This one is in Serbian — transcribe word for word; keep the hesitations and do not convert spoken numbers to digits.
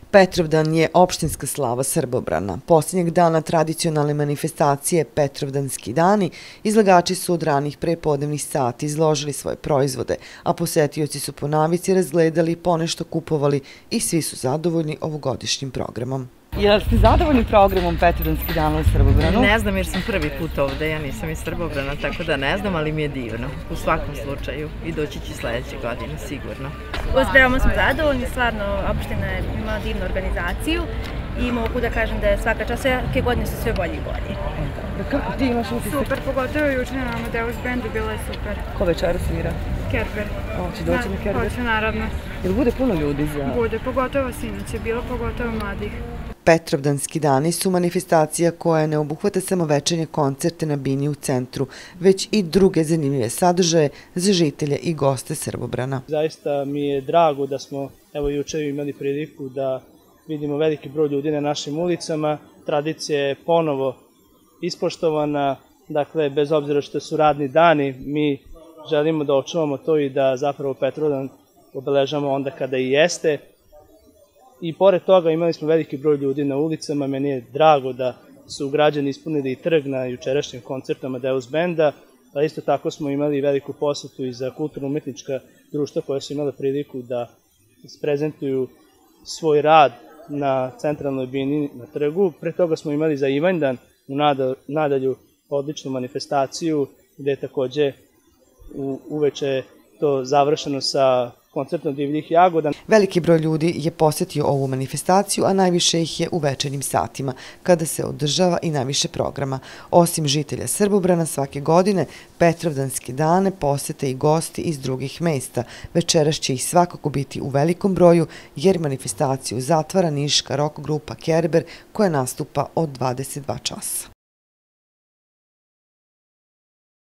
Petrovdan je opštinska slava Srbobrana. Posljednjeg dana tradicionalne manifestacije Petrovdanski dani izlagači su od ranih prepodnevnih sati izložili svoje proizvode, a posetioci su po navici razgledali, ponešto kupovali i svi su zadovoljni ovogodišnjim programom. Jel ste zadovoljni programom Petrovdanskih dana u Srbobranu? Ne znam jer sam prvi put ovde, ja nisam iz Srbobrana, tako da ne znam, ali mi je divno. U svakom slučaju i doći ću sledeće godine, sigurno. Veoma smo zadovoljni, stvarno opština ima divnu organizaciju i mogu da kažem da je svaka čast, svake godine su sve bolje i bolje. Kako ti imaš utisak? Super, pogotovo juče na Amadeus Bandu, bilo je super. Ko večera svira? Kerber. Hoće doći na Kerber? Hoće, naravno. Jel bude puno ljudi za... Bude, pogotovo sinoć je bilo, pogotovo mladih. Petrovdanski dani su manifestacija koja ne obuhvata samo večernje koncerte na bini u centru, već i druge zanimljive sadržaje za žitelje i goste Srbobrana. Zaista mi je drago da smo evo juče imali priliku da vidimo veliki broj ljudi na našim ulicama. Tradicija je ponovo ispoštovana, dakle bez obzira što su radni dani, mi želimo da očuvamo to i da zapravo Petrovdan obeležamo onda kada i jeste. I pored toga imali smo veliki broj ljudi na ulicama, meni je drago da su građani ispunili i trg na jučerašnjem koncertu Amadeus Banda, a isto tako smo imali veliku posetu i za kulturno-umetnička društva koja su imala priliku da isprezentuju svoj rad na centralnoj bini na trgu. Pre toga smo imali za Ivanjdan u Nadalju odličnu manifestaciju gde je takođe uveče to završeno sa koncertom Divljih jagoda. Veliki broj ljudi je posetio ovu manifestaciju, a najviše ih je u večernjim satima, kada se održava i najviše programa. Osim žitelja Srbobrana, svake godine Petrovdanske dane posete i gosti iz drugih mesta. Večeras će ih svakako biti u velikom broju, jer manifestaciju zatvara niška rock grupa Kerber koja nastupa od dvadeset dva časa.